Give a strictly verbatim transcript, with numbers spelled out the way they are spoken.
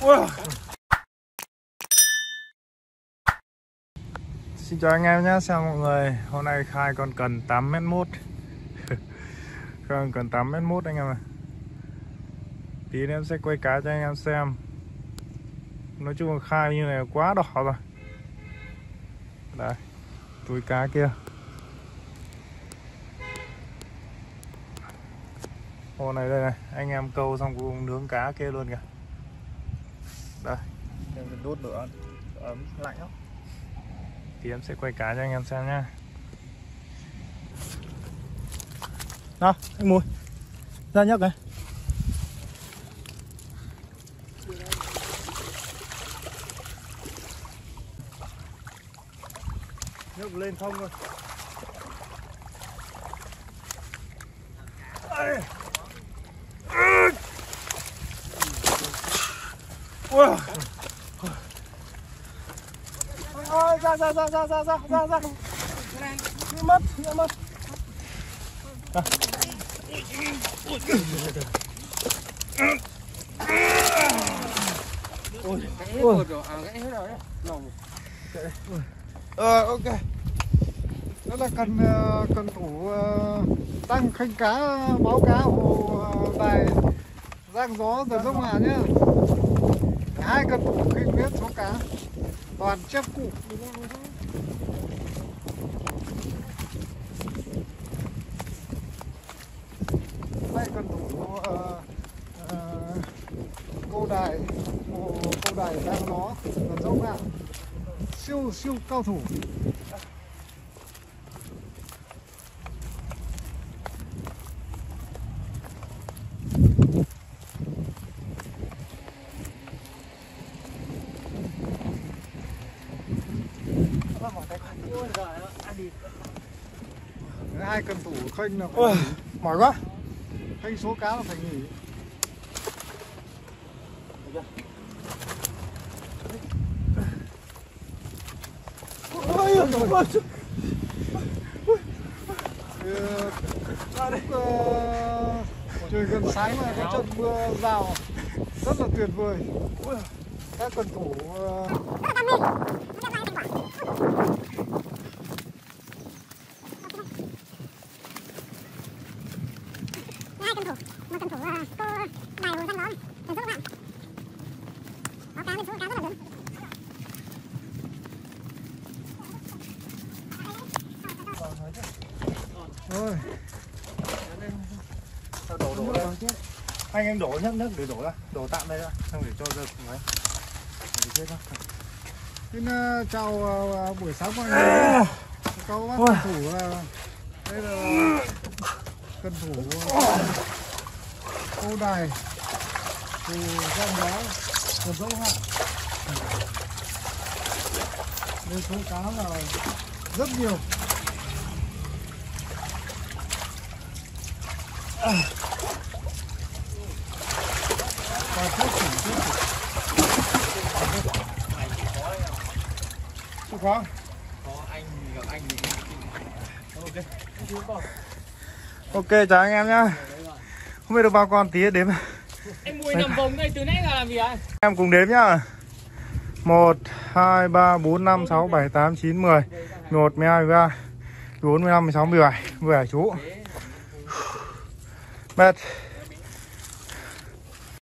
Wow. Xin chào anh em nhé, chào mọi người. Hôm nay khai con cần tám mét mốt. Con cần tám mét mốt anh em ạ. Tí em sẽ quay cá cho anh em xem. Nói chung là khai như này quá đỏ rồi. Đấy, túi cá kia. Hôm này đây này, anh em câu xong cũng nướng cá kia luôn kìa. Đây, em sẽ đốt lửa ấm lạnh lắm. Thì em sẽ quay cá cho anh em xem nha. Nào, anh Mùi ra nhấc này. Nhấc lên không thôi. Ui. Ôi, ra ra ra ra ra ra ra ra. Đi mất, đi mất. À. Ôi, ôi. Ờ, ok. Đó là cần cần thủ tăng khanh cá, báo cá hồ tài giang gió dần dốc hạ nhá. Hai cần thủ khinh biết số cá toàn chép cụ. Đây cần thủ uh, uh, câu đài câu đài đang nó dần dốc hạ, siêu siêu cao thủ. Hai cần thủ khênh là phải mỏi quá, khênh số cá là phải nghỉ. Ôi, ôi, trời gần sáng mà có trận mưa rào rất là tuyệt vời. Các cần thủ cần thủ, một cần thủ cô đài hồ văn đó, cần giúp bạn. Báo cá lên số cá rất là lớn. Thôi. Sao đổ đổ ra? Anh em đổ nhấc nhấc để đổ ra, đổ tạm đây ra, xong để cho rơi cùng ấy. Để chết đó. Xin uh, chào uh, buổi sáng mọi người. Câu bác cần thủ uh, đây là cần thủ uh, câu đài từ giang gió dần dốc hạ. Đây số cá là rất nhiều. À. Và tiếp tục tiếp tục. Chịu khó. Có anh gặp anh thì ok. Ok, chào anh em nhá. Không biết được bao con tí đếm. Anh Mùi nằm vòng đây từ nãy là làm gì ạ? Em cùng đếm nhá. Một, hai, ba, bốn, năm, sáu, bảy, tám, chín, mười, mười một, mười hai, mười ba, mười bốn, mười lăm, mười sáu, mười bảy, mười bảy chú. Mệt.